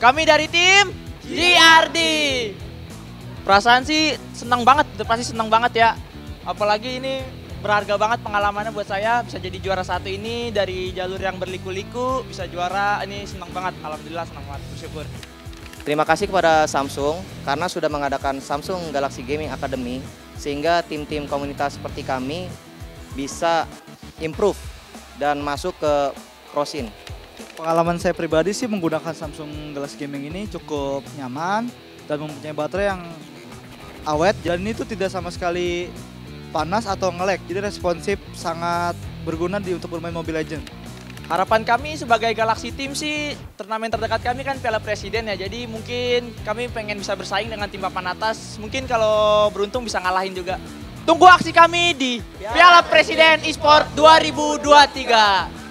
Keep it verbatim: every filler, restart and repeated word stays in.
Kami dari tim G R D. Perasaan sih senang banget, pasti senang banget ya. Apalagi ini berharga banget pengalamannya buat saya, bisa jadi juara satu ini dari jalur yang berliku-liku, bisa juara, ini senang banget, alhamdulillah senang banget, bersyukur. Terima kasih kepada Samsung karena sudah mengadakan Samsung Galaxy Gaming Academy sehingga tim-tim komunitas seperti kami bisa improve dan masuk ke ProScene. Pengalaman saya pribadi sih menggunakan Samsung Galaxy Gaming ini cukup nyaman dan mempunyai baterai yang awet, dan itu tidak sama sekali panas atau nge-lag, jadi responsif, sangat berguna di untuk bermain Mobile Legends. Harapan kami sebagai Galaxy Team sih, turnamen terdekat kami kan Piala Presiden ya, jadi mungkin kami pengen bisa bersaing dengan tim papan atas, mungkin kalau beruntung bisa ngalahin juga. Tunggu aksi kami di Piala Presiden Esport dua ribu dua puluh tiga.